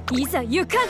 いざ行かん。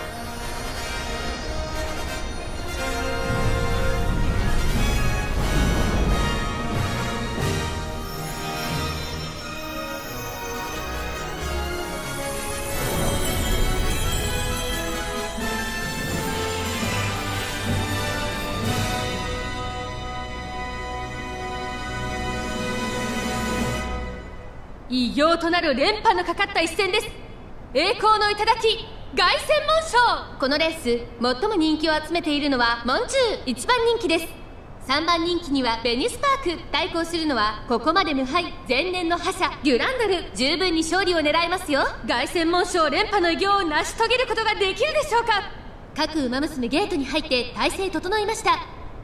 偉業となる連覇のかかった一戦です。栄光の頂凱旋門賞。このレース最も人気を集めているのはモンジュー1番人気です。3番人気にはベニスパーク。対抗するのはここまで無敗前年の覇者デュランダル。十分に勝利を狙えますよ。凱旋門賞連覇の偉業を成し遂げることができるでしょうか。各馬娘ゲートに入って体勢整いました。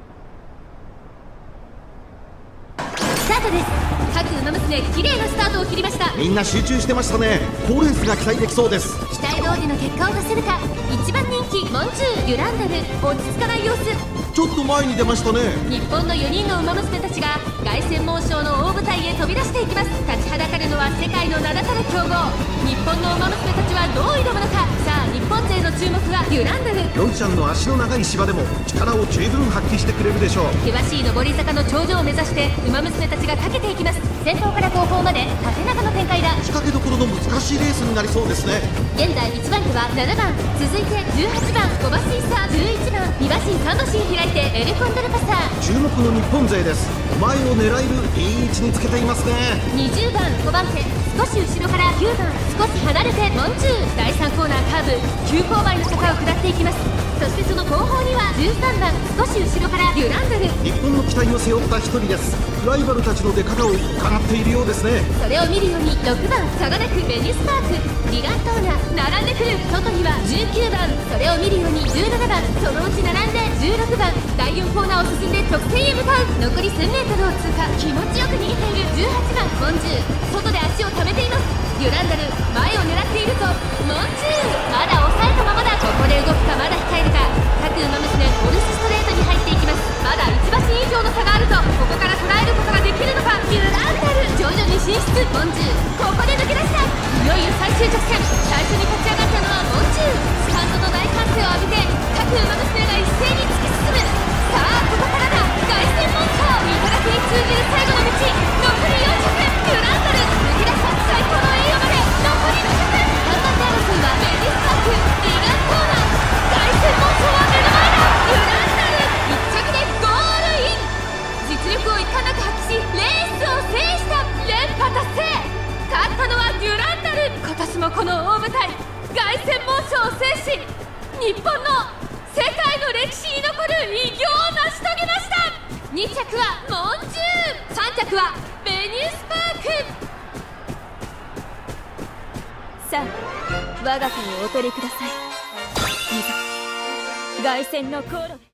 スタートです。各馬娘綺麗なスタートを切りました。 みんな集中してましたね。好レースが期待できそうです。 期待通りの結果を出せるか。1番人気モンジューデュランダル落ち着かない様子。 ちょっと前に出ましたね。 日本の4人の馬娘たちが凱旋門賞の大舞台へ飛び出していきます。立ちはだかるのは世界の名だたる強豪。日本の馬娘たちはどう挑むのか。さあ日本勢の注目はデュランダル。 ロイちゃんの足の長い芝でも力を十分発揮してくれるでしょう。 険しい上り坂の頂上を目指して馬娘たちがかけていきます。先頭から後方まで縦長の展開だ。 仕掛けどころの難しいレースになりそうですね。 現在1番手は7番、続いて18番5馬身差、11番2馬身3馬身開いてエルコンドルパサー。 注目の日本勢です。前を狙えるいい位置につけていますね。 20番5番手少し後ろから9番少し離れてモンジュー。第3コーナーカーブ急勾配の坂を下っていきます。そしてその後方には13番少し後ろからデュランダル。 日本の期待を背負った一人です。ライバルたちの出方を伺っているようですね。 それを見るように6番差がなくベニスパークリガントーナ並んでくる。外には19番それを見るように17番そのうち並んで16番第4コーナーを進んで直線へ向かう。残り1000メートルを通過。気持ちよく逃げている18番モンジュー。外で足を溜めています。デュランダル前を狙っているぞ。モンジューまだ抑えたままだ。ここで動くかまだ控えるか。各馬娘オルスストレートに入っていきます。まだ1馬身以上の差があるぞ。ここから捉えることができるのか。デュランダル徐々に進出。モンジューここで抜け出した。いよいよ最終直線。最初に立ち上がったのはモンジュー。スタンドの大歓声を浴びて各馬娘が一斉に突き進む。さあここからだ凱旋門賞。頂に通じる最後の道。残り40分デュランダル抜け出した最高の栄誉まで残り20分。3番手争いはベニスパークリガントーナ凱旋門賞は目の前だ。デュランダル1着でゴールイン。実力を遺憾なく発揮しレースを制した連覇達成。勝ったのはデュランダル。今年もこの大舞台凱旋門賞を制し日本の世界の歴史に残る偉業を成し遂げました。2着はモンジュー3着はベニスパーク。さあ我が子をお取りください。いざ凱旋の航路。